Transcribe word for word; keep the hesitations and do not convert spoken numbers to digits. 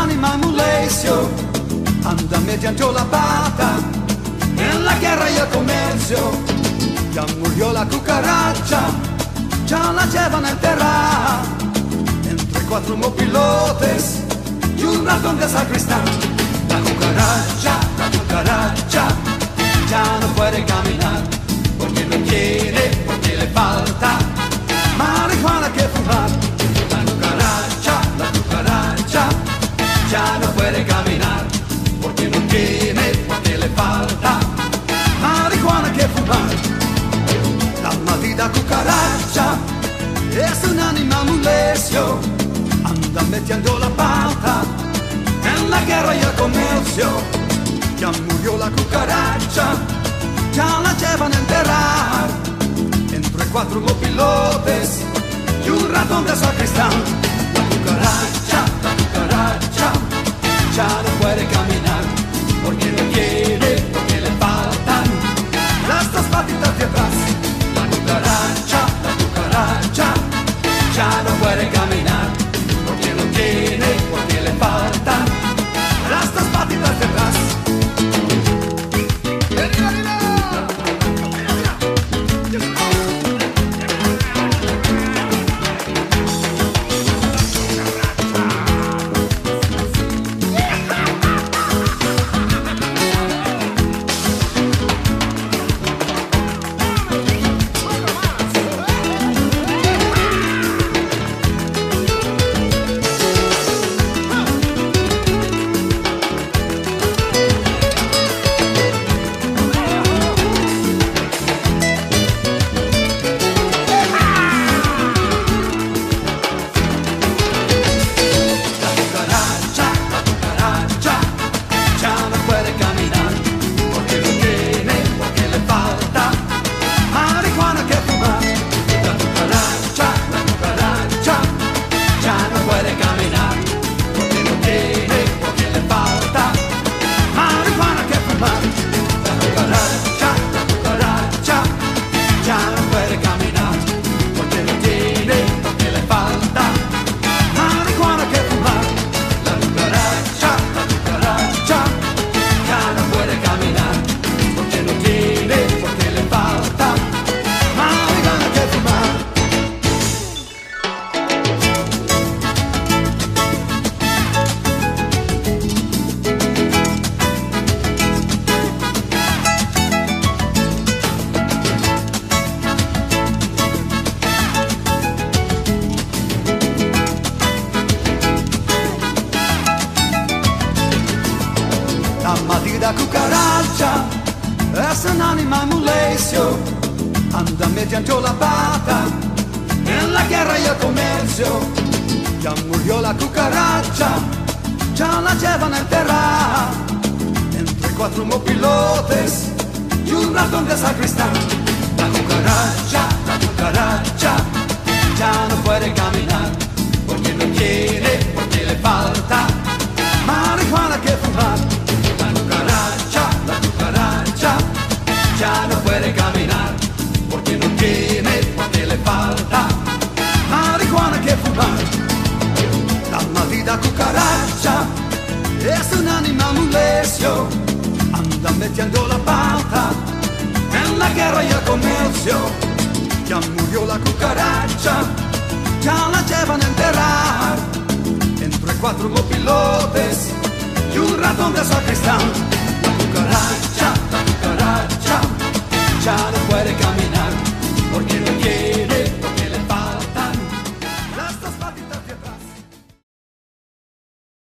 animal mulesio, anda mediante la pata, en la guerra y el comercio. Ya murió la cucaracha, ya la llevan a enterrar, entre cuatro mopilotes y un ratón de sacristán. La cucaracha, la cucaracha, ya no puede caminar, porque no quiere, porque le falta marihuana que fumar. La cucaracha, la cucaracha, ya no puede caminar, porque no tiene, porque le falta marihuana que fumar. La maldita cucaracha es un animal mulesio, anda metiendo la pata en la guerra y el comercio. Ya murió la cucaracha, ya la llevan a enterrar, entre cuatro mopilotes y un ratón de sacristán. La cucaracha, la cucaracha, ya no puede caminar, porque no quiere, porque le faltan las dos patitas de atrás. La cucaracha, la cucaracha, ya no puede caminar, porque no tiene, porque le faltan las dos patitas de atrás. La cucaracha es un animal mulesio, anda mediante la pata en la guerra y el comercio. Ya murió la cucaracha, ya la llevan a enterrar, entre cuatro mopilotes y un ratón de sacristán. La cucaracha, la cucaracha, ya no puede caminar, porque no quiere, porque le falta marihuana que fumar. La cucaracha ya no puede caminar, porque no tiene, porque le falta marihuana que fumar. La maldita cucaracha es un animal mulesio, anda metiendo la pata en la guerra y el comercio. Ya murió la cucaracha, ya la llevan a enterrar, entre cuatro mopilotes y un ratón de sacristán. La cucaracha,